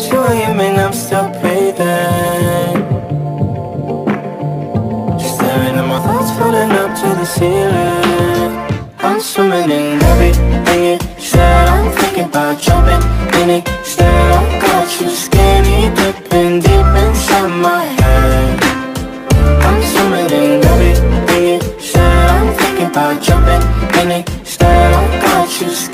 2 a.m. and I'm still breathing. Just staring at my thoughts floating up to the ceiling. I'm swimming in everything you said. I'm thinking about jumping in it. Instead I got you skinny dipping deep inside my head. I'm swimming in everything you said. I'm thinking about jumping in it. Instead I got you